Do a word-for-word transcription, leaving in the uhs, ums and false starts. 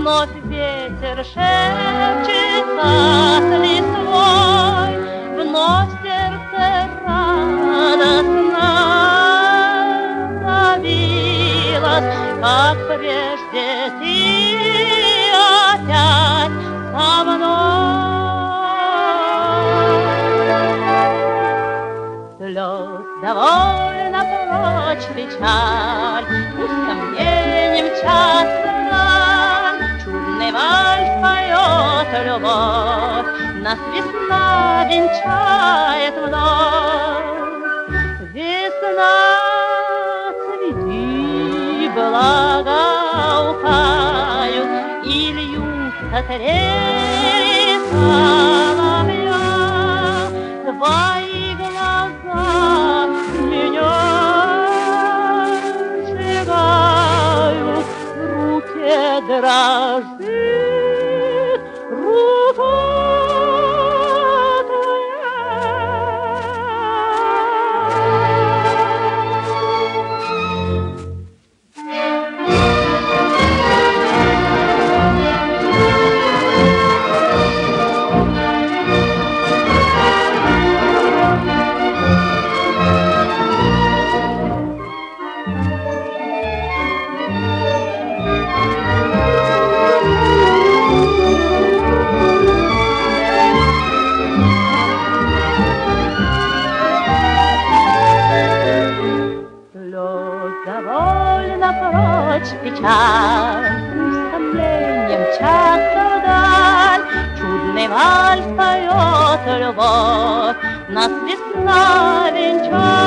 Вновь ветер шепчется с листвой, вновь сердце радостно забилось, как прежде ты опять со мной. Слез довольно прочь печаль, пусть сомнения мчатся вдаль, чудный вальс поет любовь, нас весна венчает вновь. Весна, цветы благоухают и льются трели соловья. Твои глаза меня сжигают, в руке дрожит рука довольно прочь печаль, пусть сомнения мчатся вдаль, чудный вальс поет любовь, нас весна венчает.